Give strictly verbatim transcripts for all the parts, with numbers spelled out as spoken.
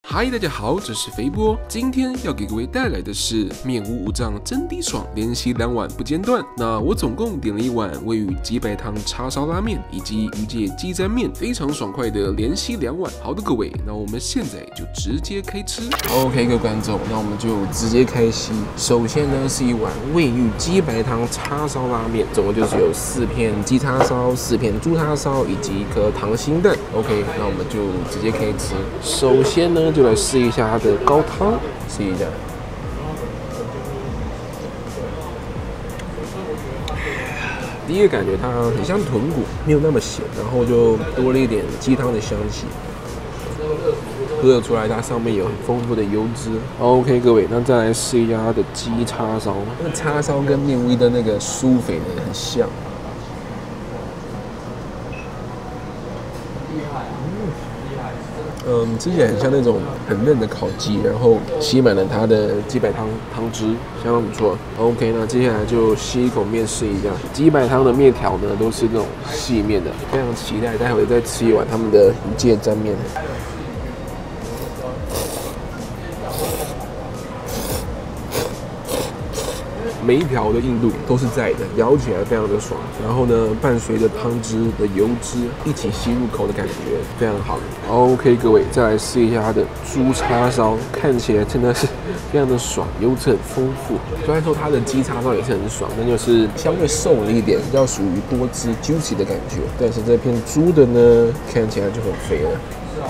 嗨，大家好，这是肥波，今天要给各位带来的是面无五脏真滴爽，连续两碗不间断。那我总共点了一碗味与鸡白汤叉烧拉面以及鱼介鸡沾面，非常爽快的连续两碗。好的，各位，那我们现在就直接开吃。OK， 各位观众，那我们就直接开吸。首先呢是一碗味与鸡白汤叉烧拉面，总共就只有四片鸡叉烧、四片猪叉烧以及一颗溏心蛋。OK， 那我们就直接开吃。首先呢。就来试一下它的高汤，试一下。第一个感觉它很像豚骨，没有那么咸，然后就多了一点鸡汤的香气，喝得出来它上面有很丰富的油脂。OK， 各位，那再来试一下它的鸡叉烧，那叉烧跟面威的那个酥肥呢很像。嗯，吃起来很像那种很嫩的烤鸡，然后吸满了它的鸡白汤汤汁，相当不错。OK， 那接下来就吸一口面试一下。鸡白汤的面条呢都是那种细面的，非常期待待会再吃一碗他们的鱼介沾面。每一条的硬度都是在的，咬起来非常的爽，然后呢，伴随着汤汁的油脂一起吸入口的感觉非常好。OK， 各位，再来试一下它的猪叉烧，看起来真的是非常的爽，油脂很丰富。虽然说它的鸡叉烧也是很爽，但就是相对瘦了一点，比较属于多汁 juicy 的感觉。但是这片猪的呢，看起来就很肥了。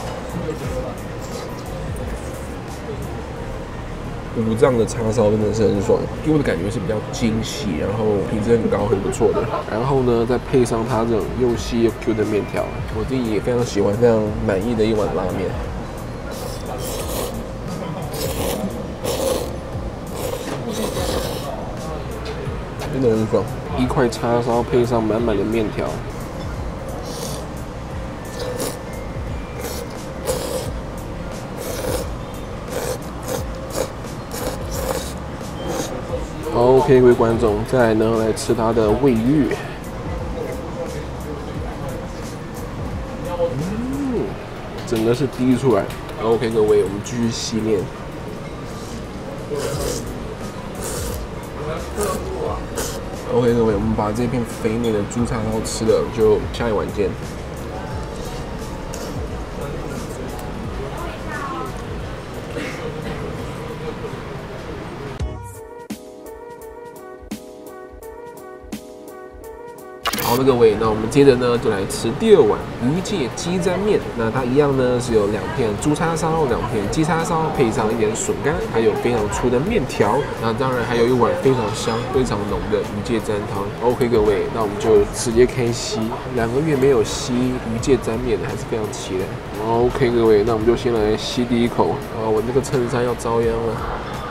五脏的叉烧真的是很爽，给我的感觉是比较精细，然后品质很高，很不错的。然后呢，再配上它这种又细又 Q 的面条，我自己也非常喜欢，非常满意的一碗拉面。真的很爽，一块叉烧配上满满的面条。OK， 各位观众，再来呢来吃它的味玉。嗯，整个是滴出来。OK， 各位，我们继续吸面。OK， 各位，我们把这片肥美的猪叉烧吃了，就下一碗见。好的，各位，那我们接着呢就来吃第二碗鱼介鸡沾面。那它一样呢是有两片猪叉烧、两片鸡叉烧，配上一点笋干，还有非常粗的面条。那当然还有一碗非常香、非常浓的鱼介沾汤。OK， 各位，那我们就直接开吸。两个月没有吸鱼介沾面，还是非常期待。OK， 各位，那我们就先来吸第一口。啊，我这个衬衫要遭殃了。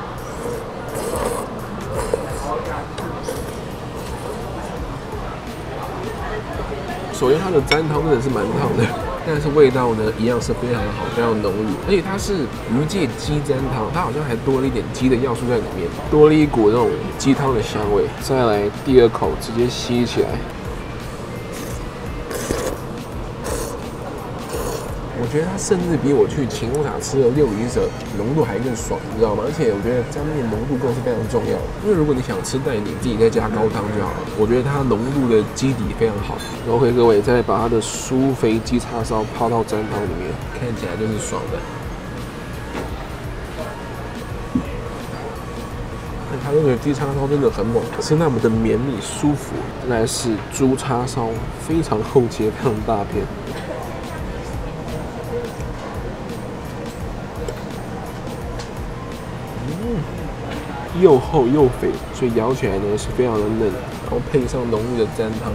首先，它的沾汤真的是蛮烫的，但是味道呢一样是非常的好，非常浓郁。而且它是鱼介鸡沾汤，它好像还多了一点鸡的要素在里面，多了一股那种鸡汤的香味。再来第二口，直接吸起来。我觉得它甚至比我去晴空塔吃的六姨舍浓度还更爽，你知道吗？而且我觉得沾面浓度更是非常重要，因为如果你想吃淡一点，自己再加高汤就好了。我觉得它浓度的基底非常好。OK， 各位，再把它的酥肥鸡叉烧泡到沾汤里面，看起来就是爽的。它这个鸡叉烧真的很猛，是那么的绵密舒服。再来是猪叉烧，非常厚切，非常大片。又厚又肥，所以咬起来呢是非常的嫩，然后配上浓郁的沾汤。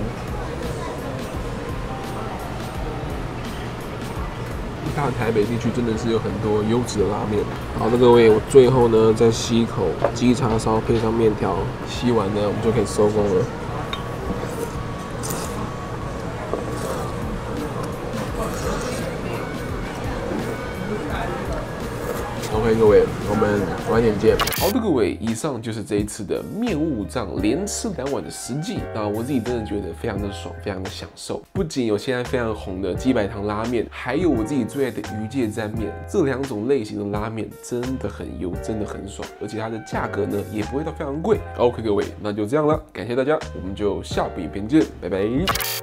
大台北地区真的是有很多优质的拉面。好的，各位，我最后呢再吸一口鸡叉烧，配上面条，吸完呢我们就可以收工了。 OK， 各位，我们晚点见。 好的，各位，以上就是这一次的面无五脏连吃两碗的实际。那我自己真的觉得非常的爽，非常的享受。不仅有现在非常红的鸡白汤拉面，还有我自己最爱的鱼介沾面，这两种类型的拉面真的很油，真的很爽，而且它的价格呢也不会到非常贵。OK， 各位，那就这样了，感谢大家，我们就下部影片见，拜拜。